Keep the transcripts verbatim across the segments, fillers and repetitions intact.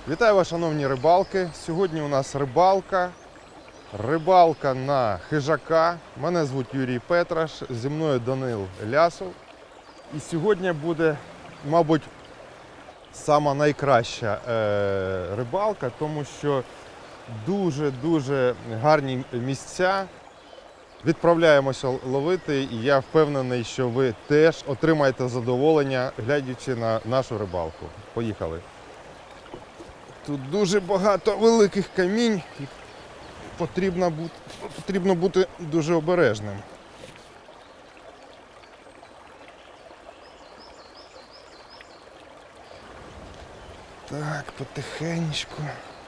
Вітаю вас, шановні рибалки. Сьогодні у нас рибалка. Рибалка на хижака. Мене звуть Юрій Петраш, зі мною Данил Лясов. І сьогодні буде, мабуть, сама найкраща е, рибалка, тому що дуже-дуже гарні місця. Відправляємося ловити, і я впевнений, що ви теж отримаєте задоволення, глядячи на нашу рибалку. Поїхали! Тут дуже багато великих камінь, і потрібно бути, потрібно бути дуже обережним. Так, потихеньку.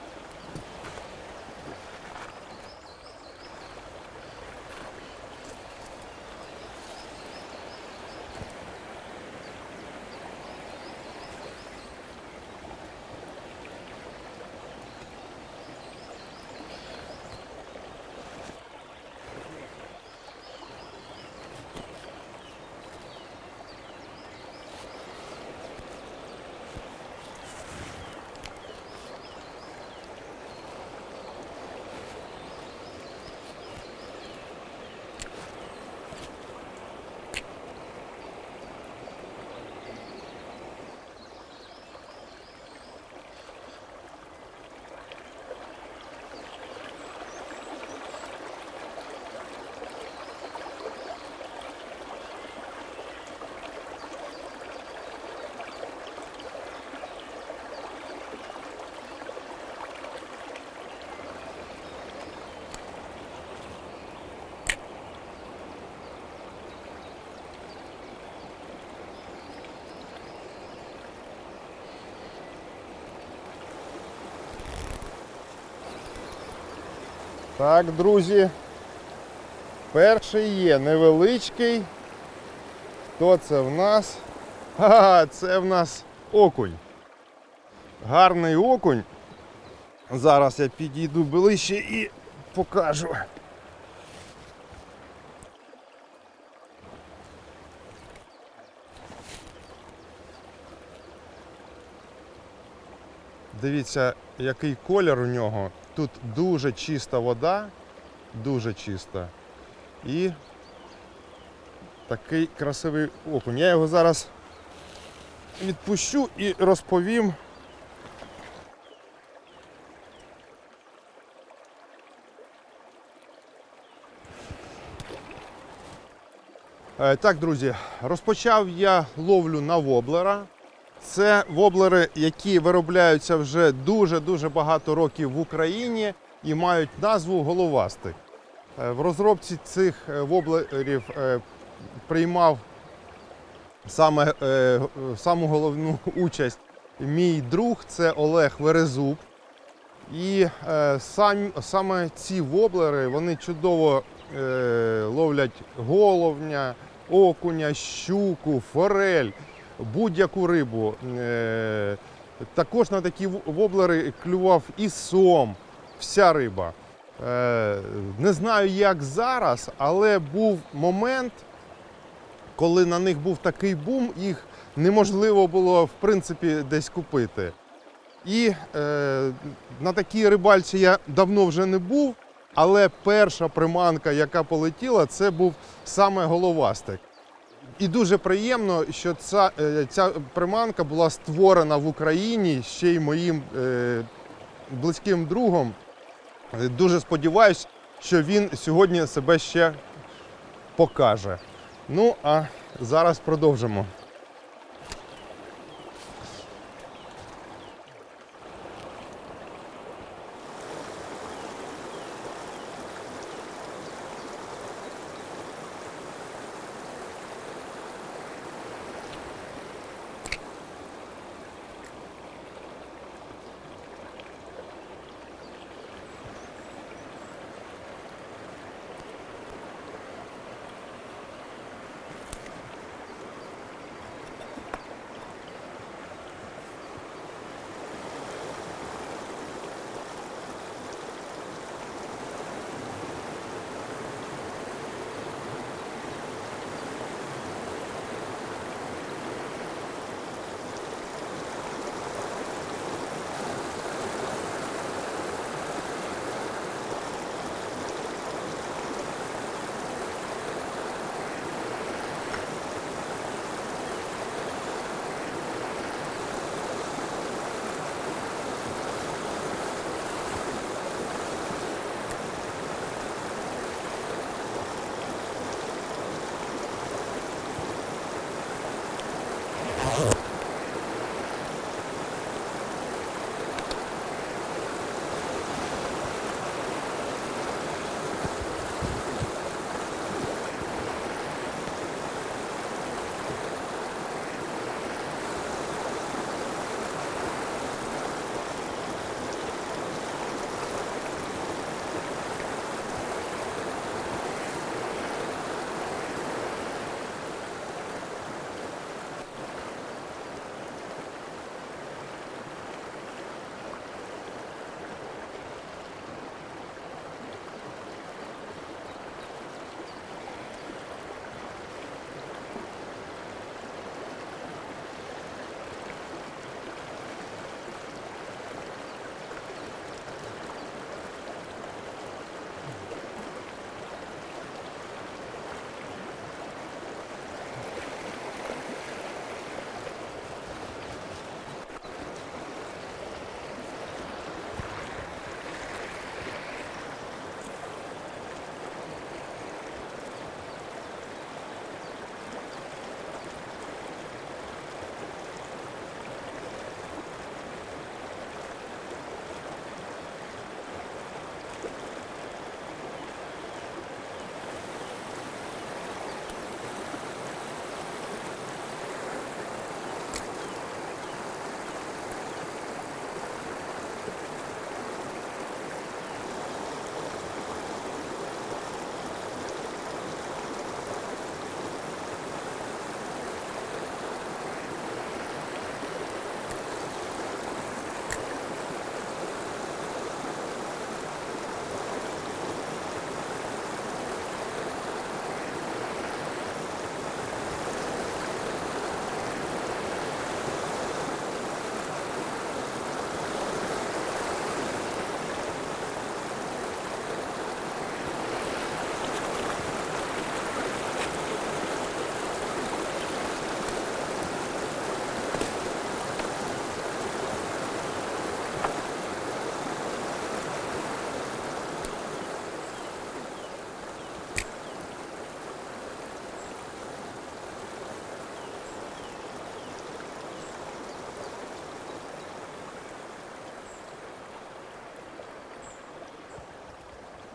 Так, друзі, перший є невеличкий. Хто це в нас? Ага, це в нас окунь. Гарний окунь. Зараз я підійду ближче і покажу. Дивіться, який колір у нього. Тут дуже чиста вода, дуже чиста. І такий красивий окунь. Я його зараз відпущу і розповім. Так, друзі, розпочав я ловлю на воблера. Це воблери, які виробляються вже дуже-дуже багато років в Україні і мають назву головастик. В розробці цих воблерів приймав саме, саму головну участь мій друг, це Олег Верезуб. І сам, саме ці воблери, вони чудово ловлять головня, окуня, щуку, форель, будь-яку рибу. Також на такі воблери клював і сом, вся риба. Не знаю, як зараз, але був момент, коли на них був такий бум, їх неможливо було, в принципі, десь купити. І е, на такій рибальці я давно вже не був, але перша приманка, яка полетіла, це був саме головастик. І дуже приємно, що ця, ця приманка була створена в Україні ще й моїм е, близьким другом. Дуже сподіваюся, що він сьогодні себе ще покаже. Ну, а зараз продовжимо.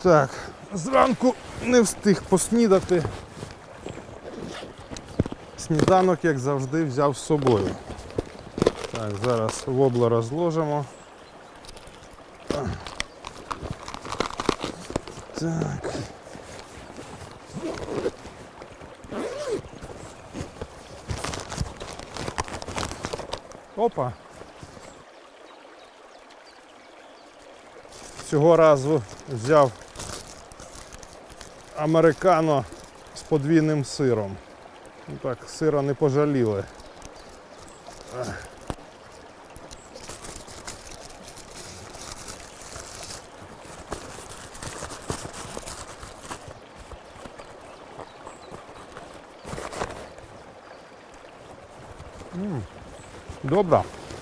Так, зранку не встиг поснідати. Сніданок, як завжди, взяв з собою. Так, зараз воблера зложимо. Так. Опа. Цього разу взяв американо з подвійним сиром. Ну так, сира не пожаліли. М, добре.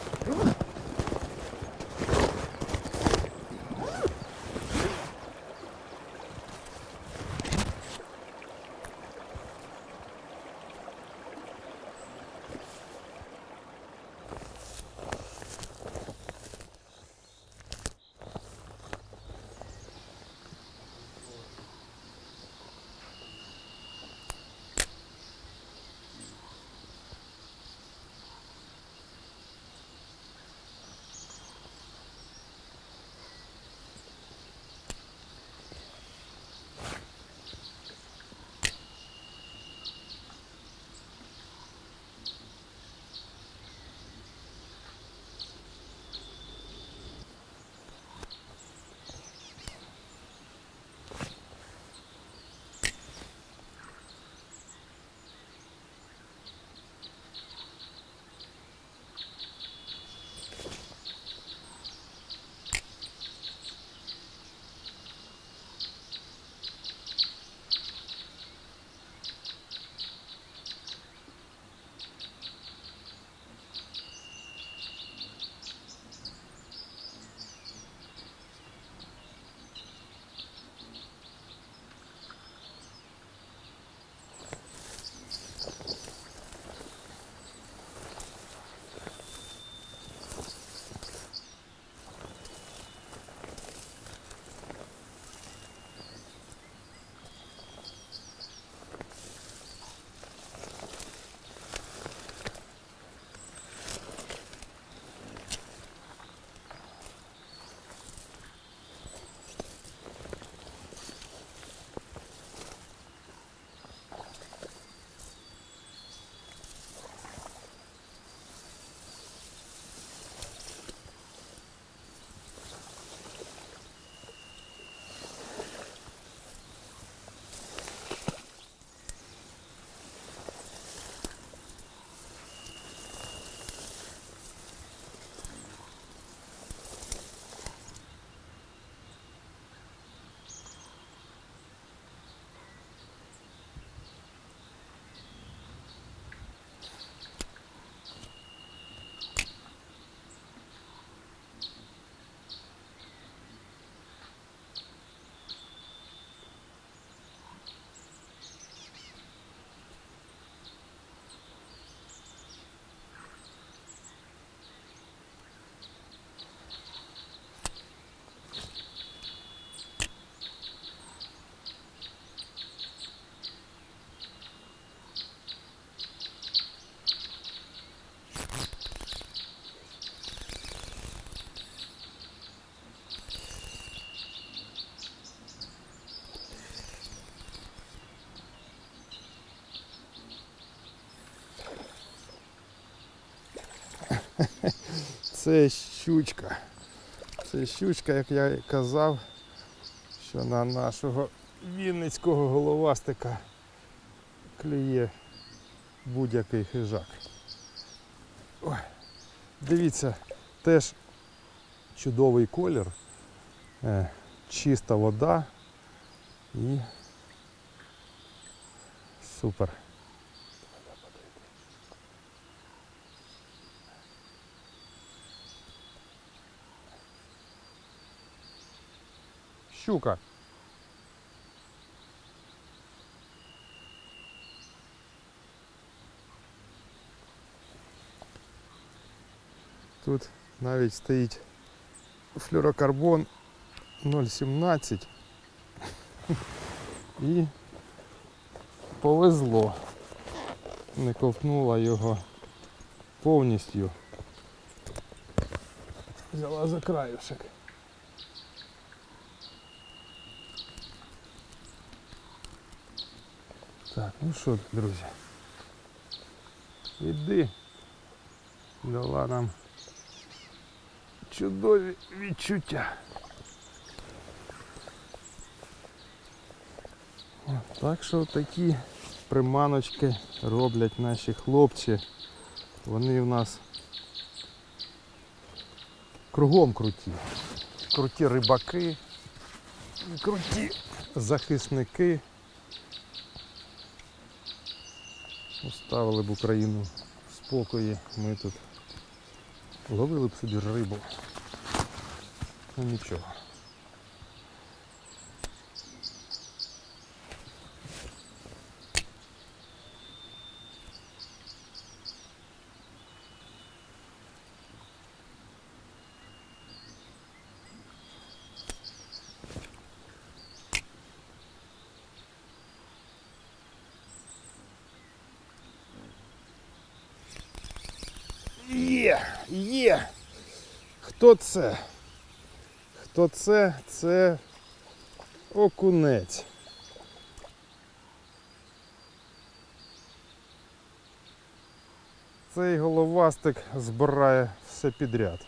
Це щучка. Це щучка, як я і казав, що на нашого вінницького головастика клює будь-який хижак. Ой, дивіться, теж чудовий колір, е, чиста вода і супер. Щука. Тут навіть стоїть флюорокарбон нуль сімнадцять. І повезло. Не ковтнула його повністю. Взяла за краюшек. Так, ну що, друзі, іди, дала нам чудові відчуття. От, так що такі приманочки роблять наші хлопці. Вони в нас кругом круті. Круті рибаки, круті захисники. Оставили б Україну в спокої, ми тут ловили б собі рибу. Ну нічого. Є, є. Хто це? Хто це? Це окунець. Цей головастик збирає все підряд.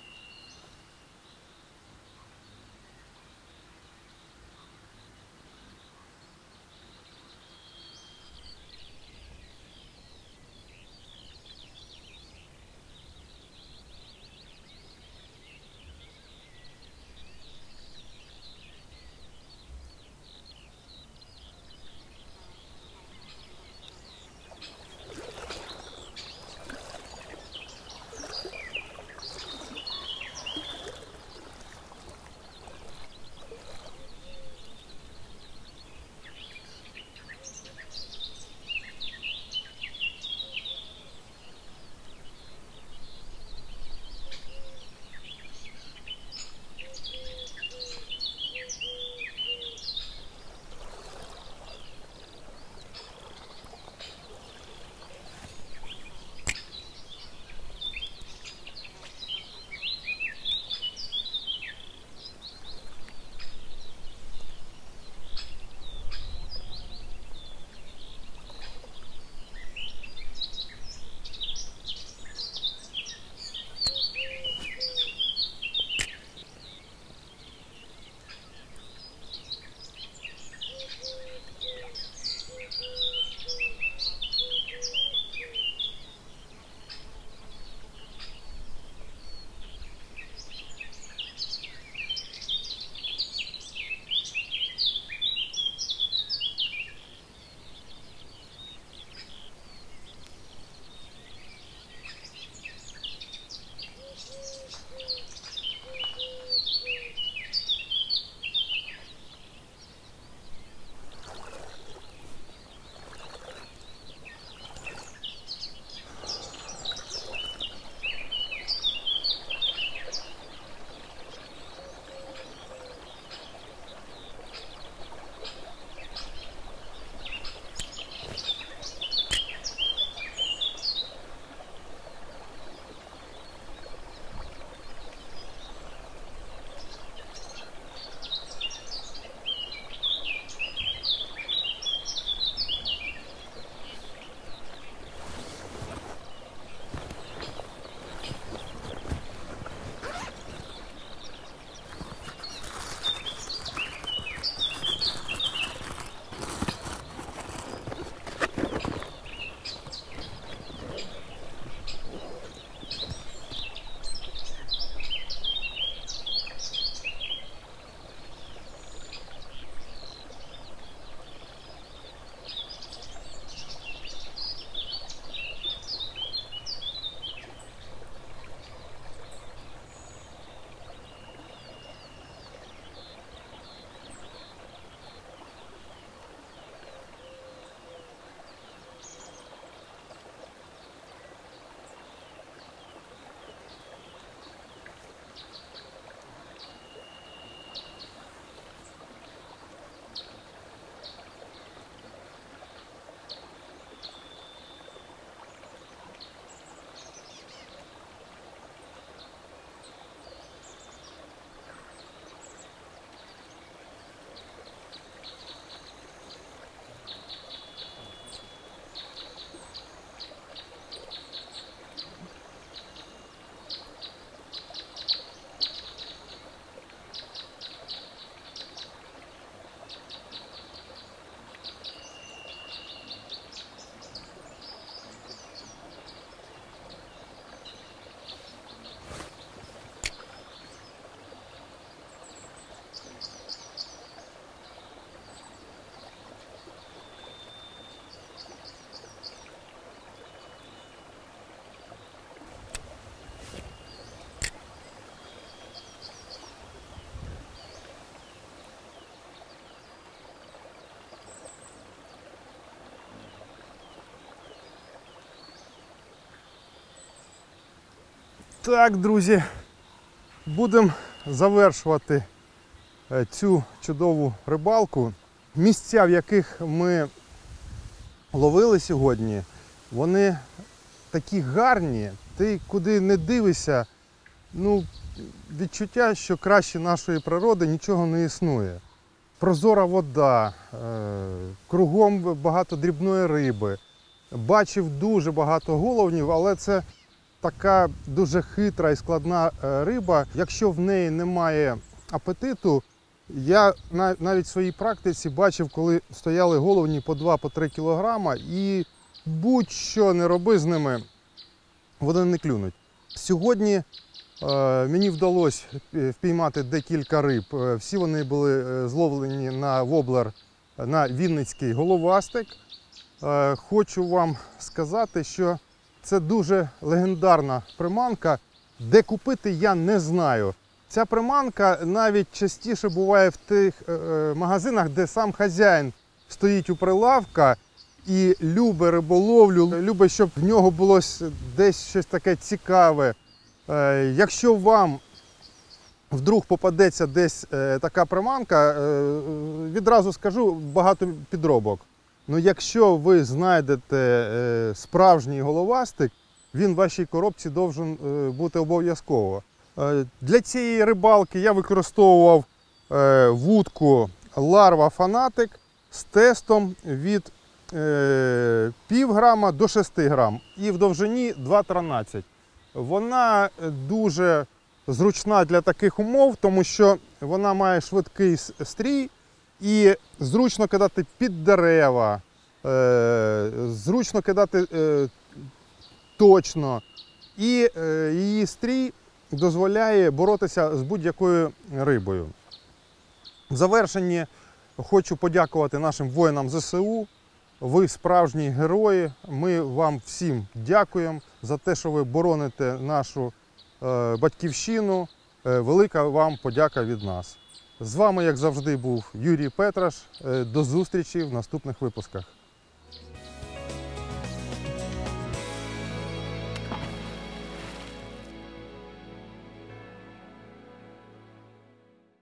Так, друзі, будемо завершувати цю чудову рибалку. Місця, в яких ми ловили сьогодні, вони такі гарні. Ти куди не дивишся, ну, відчуття, що краще нашої природи нічого не існує. Прозора вода, кругом багато дрібної риби. Бачив дуже багато головнів, але це така дуже хитра і складна риба. Якщо в неї немає апетиту, я навіть в своїй практиці бачив, коли стояли головні по два-три кілограма, і будь-що не роби з ними, вони не клюнуть. Сьогодні е, мені вдалося впіймати декілька риб. Всі вони були зловлені на воблер, на вінницький головастик. Е, хочу вам сказати, що це дуже легендарна приманка. Де купити, я не знаю. Ця приманка навіть частіше буває в тих е, магазинах, де сам хазяїн стоїть у прилавка і любить риболовлю, любить, щоб в нього було десь щось таке цікаве. Е, якщо вам вдруг попадеться десь е, така приманка, е, відразу скажу, багато підробок. Ну, якщо ви знайдете е, справжній головастик, він в вашій коробці повинен е, бути обов'язково. Е, для цієї рибалки я використовував е, вудку Larva Fanatic з тестом від е, пів грама до шести грам і в довжині два тринадцять. Вона дуже зручна для таких умов, тому що вона має швидкий стрій і зручно кидати під дерева, е, зручно кидати е, точно. І е, її стрій дозволяє боротися з будь-якою рибою. В завершенні хочу подякувати нашим воїнам зе се у. Ви справжні герої. Ми вам всім дякуємо за те, що ви бороните нашу е, батьківщину. Е, велика вам подяка від нас. З вами, як завжди, був Юрій Петраш. Е, до зустрічі в наступних випусках.